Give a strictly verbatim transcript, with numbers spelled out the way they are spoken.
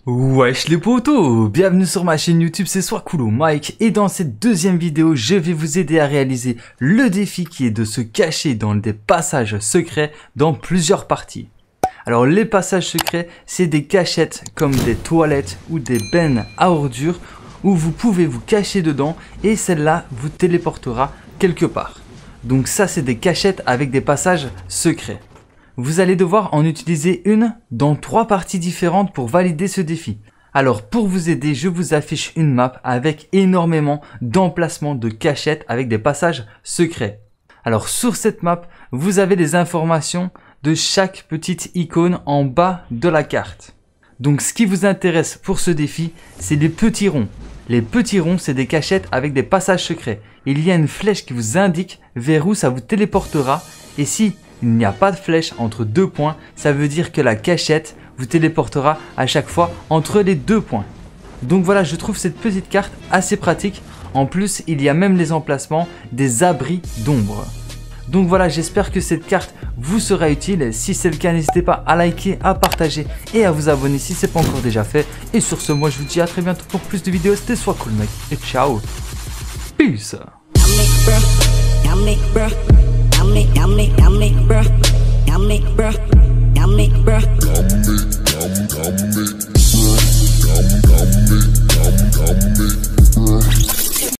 Wesh les potos, bienvenue sur ma chaîne YouTube, c'est Swakulo Mike et dans cette deuxième vidéo, je vais vous aider à réaliser le défi qui est de se cacher dans des passages secrets dans plusieurs parties. Alors les passages secrets, c'est des cachettes comme des toilettes ou des bennes à ordures où vous pouvez vous cacher dedans et celle-là vous téléportera quelque part. Donc ça c'est des cachettes avec des passages secrets. Vous allez devoir en utiliser une dans trois parties différentes pour valider ce défi. Alors pour vous aider, je vous affiche une map avec énormément d'emplacements de cachettes avec des passages secrets. Alors sur cette map, vous avez des informations de chaque petite icône en bas de la carte. Donc ce qui vous intéresse pour ce défi, c'est les petits ronds. Les petits ronds, c'est des cachettes avec des passages secrets. Il y a une flèche qui vous indique vers où ça vous téléportera et si il n'y a pas de flèche entre deux points, ça veut dire que la cachette vous téléportera à chaque fois entre les deux points. Donc voilà, je trouve cette petite carte assez pratique. En plus, il y a même les emplacements des abris d'ombre. Donc voilà, j'espère que cette carte vous sera utile. Si c'est le cas, n'hésitez pas à liker, à partager et à vous abonner si ce n'est pas encore déjà fait. Et sur ce, moi je vous dis à très bientôt pour plus de vidéos. C'était Swakulo Mike et ciao. Peace. Yummy, yummy, yummy, yummy, bruh.